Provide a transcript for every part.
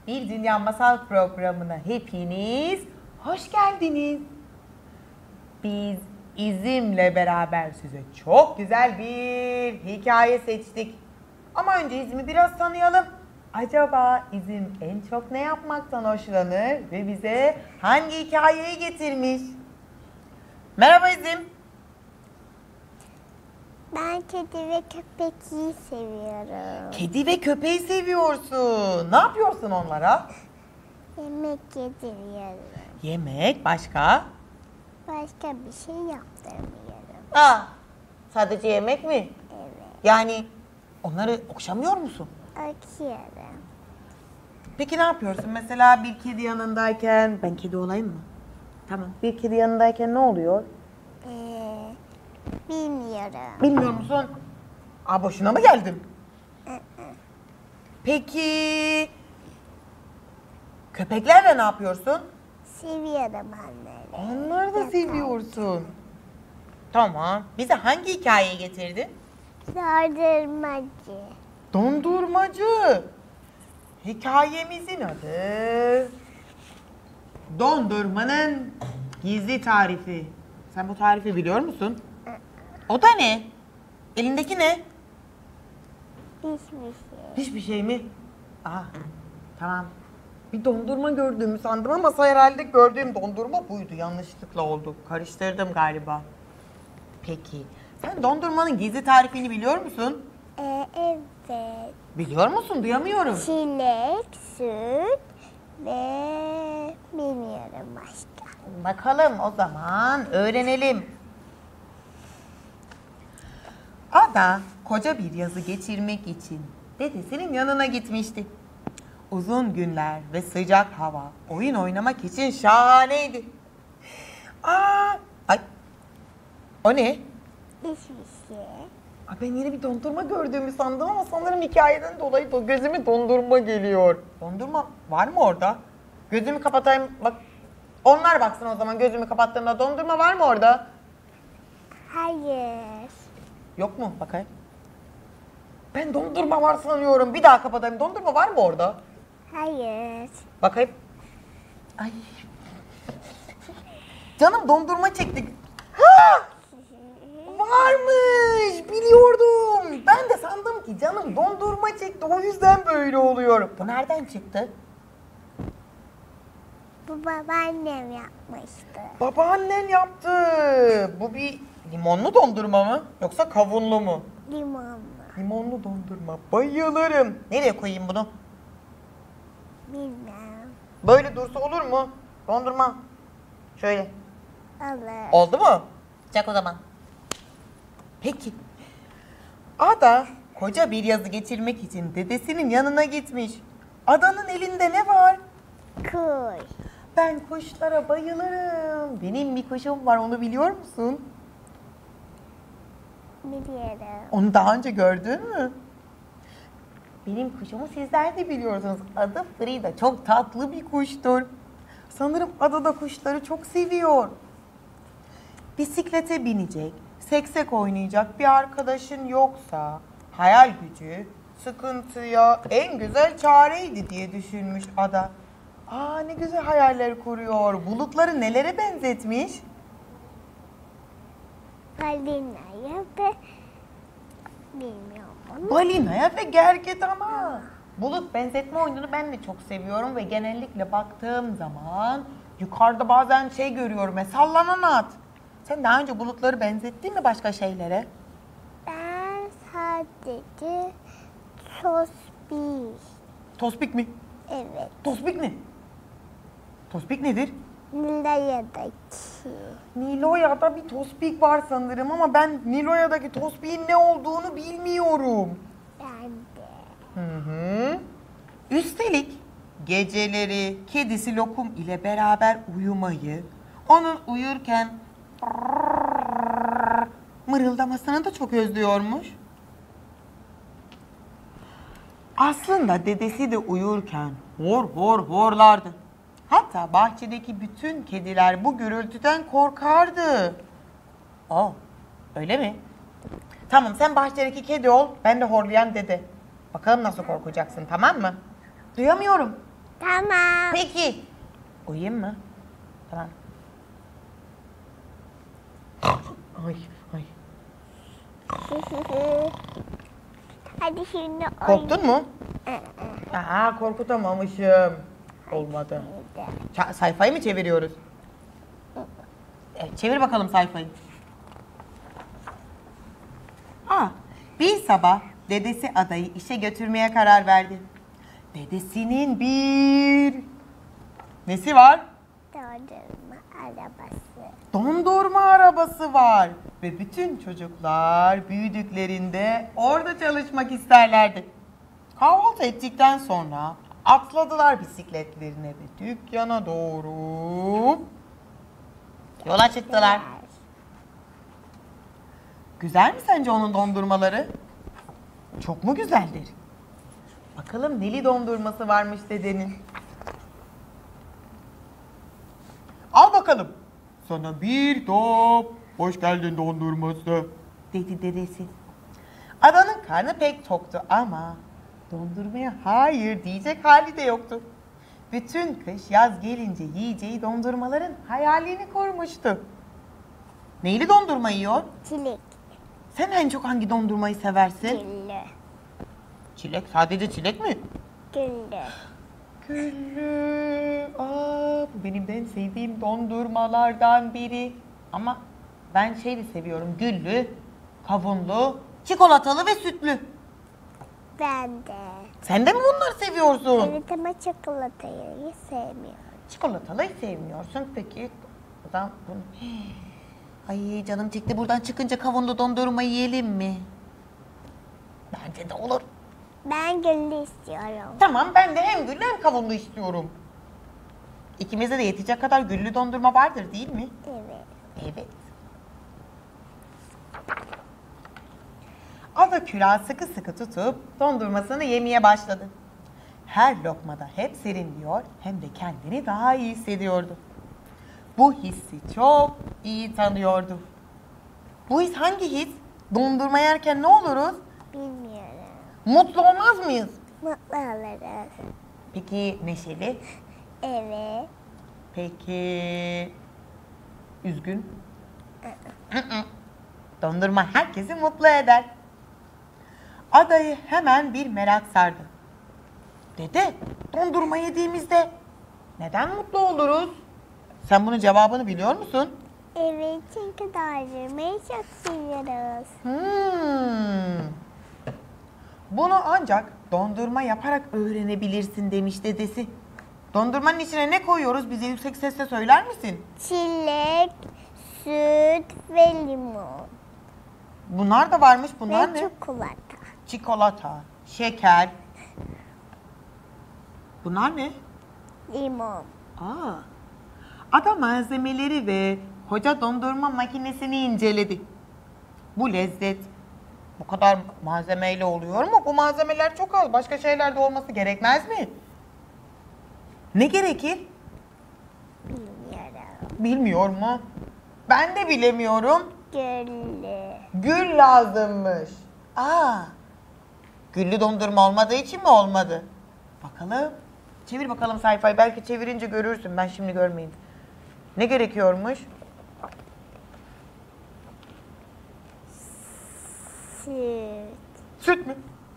Bir Dünya Masal programına hepiniz hoş geldiniz. Biz İzim'le beraber size çok güzel bir hikaye seçtik. Ama önce İzim'i biraz tanıyalım. Acaba İzim en çok ne yapmaktan hoşlanır ve bize hangi hikayeyi getirmiş? Merhaba İzim. Ben kedi ve köpeği seviyorum. Kedi ve köpeği seviyorsun. Ne yapıyorsun onlara? Yemek yediriyorum. Yemek, başka? Başka bir şey yaptırmıyorum. Aa, sadece yemek mi? Evet. Yani onları okşamıyor musun? Okuyorum. Peki ne yapıyorsun? Mesela bir kedi yanındayken, ben kedi olayım mı? Tamam. Bir kedi yanındayken ne oluyor? Bilmiyorum. Bilmiyor musun? Aa, boşuna mı geldim? Peki köpeklerle ne yapıyorsun? Seviyorum onları. Onları da seviyorsun. Tamam. Bize hangi hikayeyi getirdin? Dondurmacı. Dondurmacı. Hikayemizin adı Dondurmanın Gizli Tarifi. Sen bu tarifi biliyor musun? O da ne? Elindeki ne? Hiçbir şey. Hiçbir şey mi? Aa, tamam. Bir dondurma gördüğümü sandım ama herhalde gördüğüm dondurma buydu. Yanlışlıkla oldu. Karıştırdım galiba. Peki. Sen dondurmanın gizli tarifini biliyor musun? Evet. Biliyor musun? Duyamıyorum. Çilek, süt ve bilmiyorum başka. Bakalım o zaman öğrenelim. Ada koca bir yazı geçirmek için dedesinin yanına gitmişti. Uzun günler ve sıcak hava oyun oynamak için şahaneydi. Ay, o ne? Hiçbir şey. Ben yeni bir dondurma gördüğümü sandım ama sanırım hikayeden dolayı gözüme dondurma geliyor. Dondurma var mı orada? Gözümü kapatayım. Bak, onlar baksın o zaman. Gözümü kapattığımda dondurma var mı orada? Hayır. Yok mu? Bakayım. Ben dondurma var sanıyorum. Bir daha kapatayım. Dondurma var mı orada? Hayır. Bakayım. Ay. Canım dondurma çekti. Ha! Varmış. Biliyordum. Ben de sandım ki canım dondurma çekti. O yüzden böyle oluyor. Bu nereden çıktı? Bu babaannem yapmıştı. Babaannen yaptı. Bu bir limonlu dondurma mı? Yoksa kavunlu mu? Limonlu. Limonlu dondurma. Bayılırım. Nereye koyayım bunu? Bilmem. Böyle dursa olur mu? Dondurma. Şöyle. Olur. Oldu mu? Çak o zaman. Peki. Ada koca bir yazı geçirmek için dedesinin yanına gitmiş. Adanın elinde ne var? Kuş. Ben kuşlara bayılırım. Benim bir kuşum var, onu biliyor musun? Biliyorum. Onu daha önce gördün mü? Benim kuşumu sizler de biliyorsunuz. Adı Frida. Çok tatlı bir kuştur. Sanırım Ada da kuşları çok seviyor. Bisiklete binecek, seksek oynayacak bir arkadaşın yoksa hayal gücü sıkıntıya en güzel çareydi diye düşünmüş Ada. Ne güzel hayaller kuruyor. Bulutları nelere benzetmiş? Balinaya ve bilmiyorum onu. Balinaya ve gergedana. Bulut benzetme oyununu ben de çok seviyorum ve genellikle baktığım zaman yukarıda bazen görüyorum, sallanan at. Sen daha önce bulutları benzettin mi başka şeylere? Ben sadece tosbih. Tospik mi? Evet. Tospik ne? Tospik nedir? Nilaya'daki. Niloya'da bir tospik var sanırım ama ben Niloya'daki tospiğin ne olduğunu bilmiyorum. Ben de. Hı. Üstelik geceleri kedisi Lokum ile beraber uyumayı, onun uyurken mırıldamasını da çok özlüyormuş. Aslında dedesi de uyurken hor hor horlardı. Hatta bahçedeki bütün kediler bu gürültüden korkardı. Öyle mi? Tamam, sen bahçedeki kedi ol, ben de horlayan dede. Bakalım nasıl korkacaksın, tamam mı? Duyamıyorum. Tamam. Peki. Uyuyayım mı? Tamam. Ay, ay. Hadi şimdi oyun. Korktun mu? Aa, korkutamamışım. Olmadı. Sayfayı mı çeviriyoruz? Evet, çevir bakalım sayfayı. Bir sabah dedesi adayı işe götürmeye karar verdi. Dedesinin bir nesi var? Dondurma arabası. Dondurma arabası var. Ve bütün çocuklar büyüdüklerinde orada çalışmak isterlerdi. Kahvaltı ettikten sonra atladılar bisikletlerine ve dükkana doğru yola çıktılar. Güzel mi sence onun dondurmaları? Çok mu güzeldir? Bakalım neli dondurması varmış dedenin. Al bakalım. Sana bir top hoş geldin dondurması dedi dedesi. Adanın karnı pek toktu ama dondurmaya hayır diyecek hali de yoktu. Bütün kış yaz gelince yiyeceği dondurmaların hayalini kurmuştu. Neyli dondurma yiyor? Çilek. Sen en çok hangi dondurmayı seversin? Güllü. Çilek, sadece çilek mi? Güllü. Güllü. Bu benim de en sevdiğim dondurmalardan biri. Ama ben şey de seviyorum. Güllü, kavunlu, çikolatalı ve sütlü. Ben de. Sen de mi bunları seviyorsun? Evet ama çikolatayı sevmiyorum. Çikolatalıyı sevmiyorsun. Peki o zaman bunu... Ay canım çekti. Buradan çıkınca kavunlu dondurma yiyelim mi? Bence de olur. Ben güllü istiyorum. Tamam, ben de hem güllü hem kavunlu istiyorum. İkimize de yetecek kadar güllü dondurma vardır değil mi? Evet. Evet. Ada külahı sıkı sıkı tutup dondurmasını yemeye başladı. Her lokmada hem serinliyor hem de kendini daha iyi hissediyordu. Bu hissi çok iyi tanıyordu. Bu his hangi his? Dondurma yerken ne oluruz? Bilmiyorum. Mutlu olmaz mıyız? Mutlu oluruz. Peki neşeli? Evet. Peki üzgün? Dondurma herkesi mutlu eder. Adayı hemen bir merak sardı. Dede, dondurma yediğimizde neden mutlu oluruz? Sen bunun cevabını biliyor musun? Evet çünkü dondurmayı çok seviyoruz. Bunu ancak dondurma yaparak öğrenebilirsin demiş dedesi. Dondurmanın içine ne koyuyoruz? Bize yüksek sesle söyler misin? Çilek, süt ve limon. Bunlar da varmış. Bunlar Ve ne? çikolata. Çikolata, şeker. Bunlar ne? Limon. Ada malzemeleri ve hoca dondurma makinesini inceledi. Bu lezzet bu kadar malzemeyle oluyor mu? Bu malzemeler çok az. Başka şeyler de olması gerekmez mi? Ne gerekir? Bilmiyorum. Bilmiyor mu? Ben de bilemiyorum. Güllü. Gül lazımmış. Güllü dondurma olmadığı için mi olmadı? Bakalım. Çevir bakalım sayfayı. Belki çevirince görürsün. Ben şimdi görmeyeyim. Ne gerekiyormuş? Süt. Süt mü?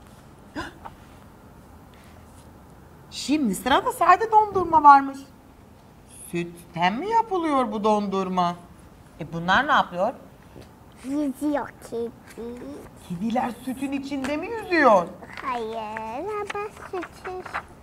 Şimdi sırada sade dondurma varmış. Sütten mi yapılıyor bu dondurma? Bunlar ne yapıyor? Yüzüyor kedi. Kediler sütün içinde mi yüzüyor? Hayır ama sütün.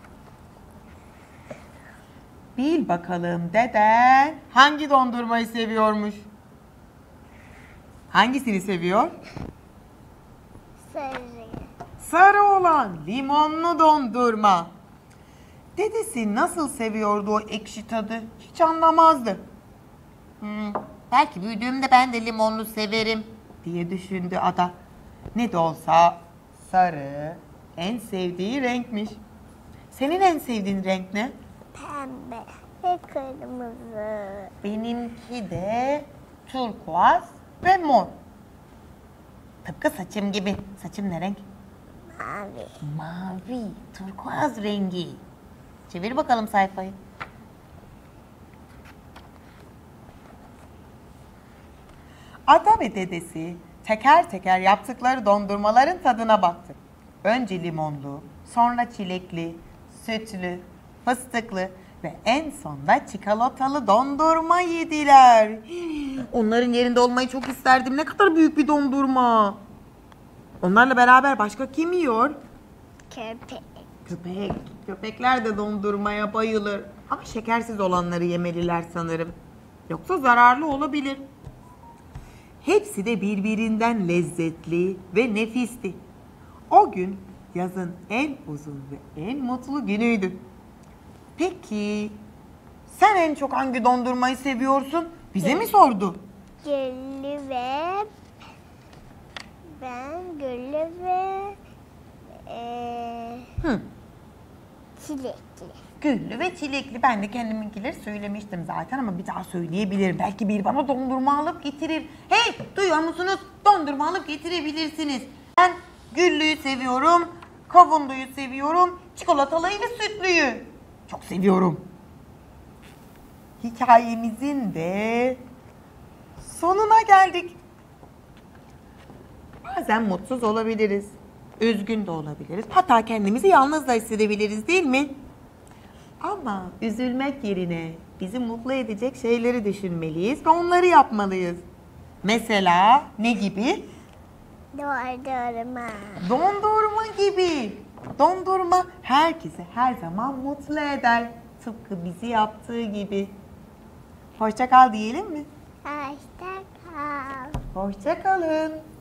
Bil bakalım deden hangi dondurmayı seviyormuş? Hangisini seviyor? Sarı. Sarı olan limonlu dondurma. Dedesi nasıl seviyordu o ekşi tadı hiç anlamazdı. Belki büyüdüğümde ben de limonlu severim diye düşündü Ada. Ne de olsa sarı en sevdiği renkmiş. Senin en sevdiğin renk ne? Pembe ve kırmızı. Benimki de turkuaz ve mor. Tıpkı saçım gibi. Saçım ne renk? Mavi. Mavi, turkuaz rengi. Çevir bakalım sayfayı. Ata ve dedesi teker teker yaptıkları dondurmaların tadına baktı. Önce limonlu, sonra çilekli, sütlü, fıstıklı ve en sonda çikolatalı dondurma yediler. Onların yerinde olmayı çok isterdim. Ne kadar büyük bir dondurma. Onlarla beraber başka kim yiyor? Köpek. Köpek. Köpekler de dondurmaya bayılır. Ama şekersiz olanları yemeliler sanırım. Yoksa zararlı olabilir. Hepsi de birbirinden lezzetli ve nefisti. O gün yazın en uzun ve en mutlu günüydü. Peki sen en çok hangi dondurmayı seviyorsun? Bize mi sordu? Güllü ve ben güllü ve çilekli. Güllü ve çilekli. Ben de kendiminkileri söylemiştim zaten ama bir daha söyleyebilirim. Belki biri bana dondurma alıp getirir. Hey, duyuyor musunuz? Dondurma alıp getirebilirsiniz. Ben güllüyü seviyorum, kavunluyu seviyorum, çikolatalıyı ve sütlüyü. Çok seviyorum. Hikayemizin de sonuna geldik. Bazen mutsuz olabiliriz. Üzgün de olabiliriz. Hatta kendimizi yalnız da hissedebiliriz, değil mi? Ama üzülmek yerine bizi mutlu edecek şeyleri düşünmeliyiz ve onları yapmalıyız. Mesela ne gibi? Dondurma. Dondurma gibi. Dondurma herkesi her zaman mutlu eder. Tıpkı bizi yaptığı gibi. Hoşça kal diyelim mi? Hoşça kal. Hoşça kalın.